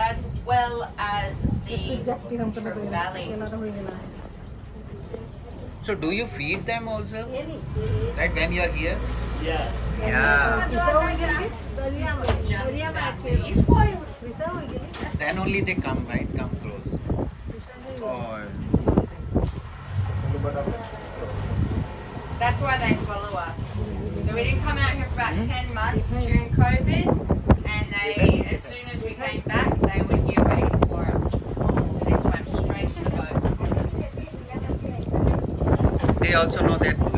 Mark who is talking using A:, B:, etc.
A: as well as the River Valley.
B: So do you feed them also? Like when you are here?
C: Yeah.
B: Yeah. Then only they come, right? Come close. Oh.
A: That's why they follow us. So we didn't come out here for about 10 months during COVID, and they, as soon as we came back, they were here waiting for us. They swam straight to the boat.
B: They also know that